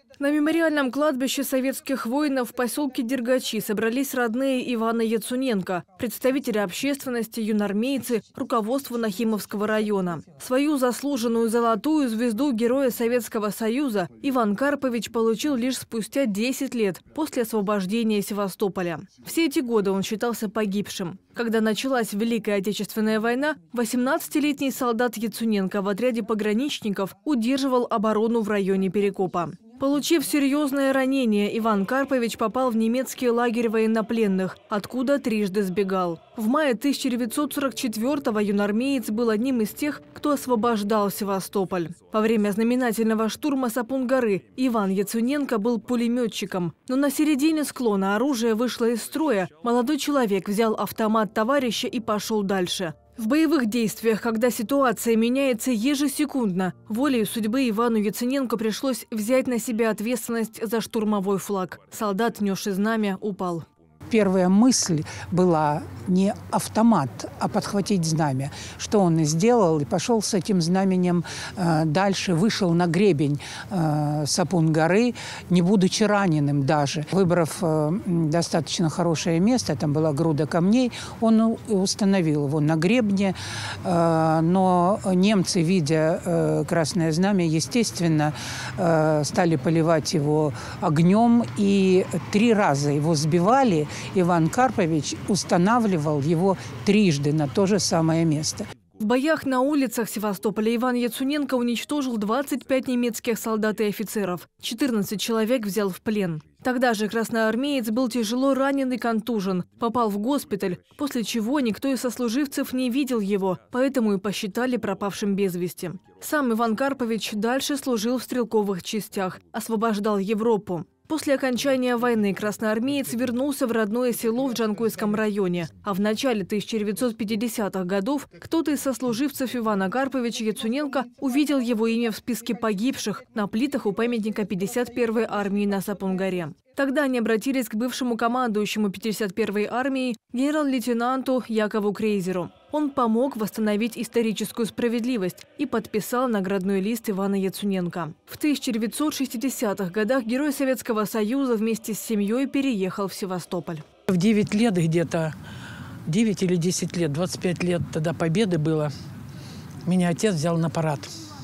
На мемориальном кладбище советских воинов в поселке Дергачи собрались родные Ивана Яцуненко, представители общественности, юнормейцы, руководство Нахимовского района. Свою заслуженную золотую звезду Героя Советского Союза Иван Карпович получил лишь спустя 10 лет после освобождения Севастополя. Все эти годы он считался погибшим. Когда началась Великая Отечественная война, 18-летний солдат Яцуненко в отряде пограничников удерживал оборону в районе Перекопа. Получив серьезное ранение, Иван Карпович попал в немецкий лагерь военнопленных, откуда трижды сбегал. В мае 1944-го юнормеец был одним из тех, кто освобождал Севастополь. Во время знаменательного штурма Сапун-горы Иван Яцуненко был пулеметчиком. Но на середине склона оружие вышло из строя. Молодой человек взял автомат товарища и пошел дальше. В боевых действиях, когда ситуация меняется ежесекундно, волею судьбы Ивану Яцуненко пришлось взять на себя ответственность за штурмовой флаг. Солдат, несший знамя, упал. Первая мысль была не автомат, а подхватить знамя. Что он и сделал, и пошел с этим знаменем дальше, вышел на гребень Сапун-горы, не будучи раненым даже. Выбрав достаточно хорошее место, там была груда камней, он установил его на гребне, но немцы, видя красное знамя, естественно, стали поливать его огнем, и 3 раза его сбивали. Иван Карпович устанавливал его трижды на то же самое место. В боях на улицах Севастополя Иван Яцуненко уничтожил 25 немецких солдат и офицеров. 14 человек взял в плен. Тогда же красноармеец был тяжело ранен и контужен. Попал в госпиталь, после чего никто из сослуживцев не видел его, поэтому и посчитали пропавшим без вести. Сам Иван Карпович дальше служил в стрелковых частях, освобождал Европу. После окончания войны красноармеец вернулся в родное село в Джанкойском районе. А в начале 1950-х годов кто-то из сослуживцев Ивана Карповича Яцуненко увидел его имя в списке погибших на плитах у памятника 51-й армии на Сапун-горе. Тогда они обратились к бывшему командующему 51-й армией генерал-лейтенанту Якову Крейзеру. Он помог восстановить историческую справедливость и подписал наградной лист Ивана Яцуненко. В 1960-х годах Герой Советского Союза вместе с семьей переехал в Севастополь. В 9 лет где-то, 9 или 10 лет, 25 лет тогда Победы было, меня отец взял на парад.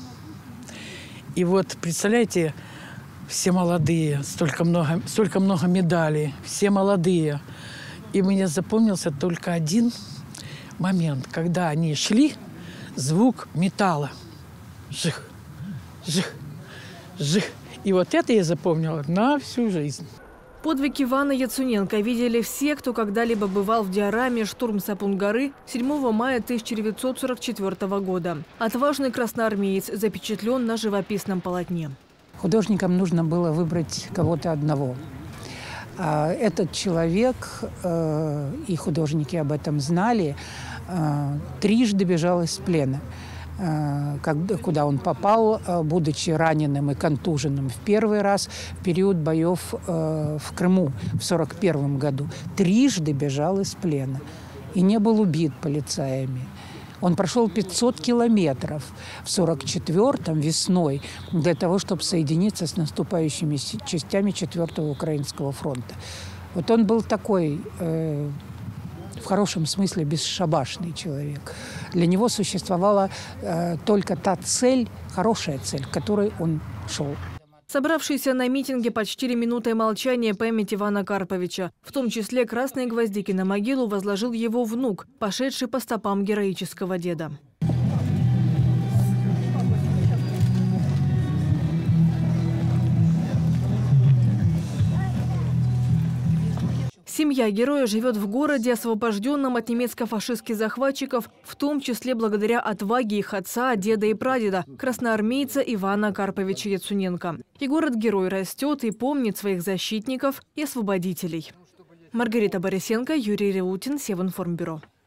И вот, представляете, все молодые, столько много медалей, все молодые. И мне запомнился только один момент, когда они шли, звук металла. Жих, жих, жих. И вот это я запомнила на всю жизнь. Подвиг Ивана Яцуненко видели все, кто когда-либо бывал в диораме «Штурм Сапун-горы» 7 мая 1944 года. Отважный красноармеец запечатлен на живописном полотне. Художникам нужно было выбрать кого-то одного. Этот человек, и художники об этом знали, трижды бежал из плена. Куда он попал, будучи раненым и контуженным в первый раз, в период боев в Крыму в 1941 году. Трижды бежал из плена и не был убит полицаями. Он прошел 500 километров в 1944-м весной для того, чтобы соединиться с наступающими частями 4-го Украинского фронта. Вот он был такой, в хорошем смысле, бесшабашный человек. Для него существовала только та цель, хорошая цель, к которой он шел. Собравшиеся на митинге почтили минутой молчания память Ивана Карповича. В том числе красные гвоздики на могилу возложил его внук, пошедший по стопам героического деда. Семья героя живет в городе, освобожденном от немецко-фашистских захватчиков, в том числе благодаря отваге их отца, деда и прадеда, красноармейца Ивана Карповича Яцуненко. И город-герой растет и помнит своих защитников и освободителей. Маргарита Борисенко, Юрий Реутин, Севинформбюро.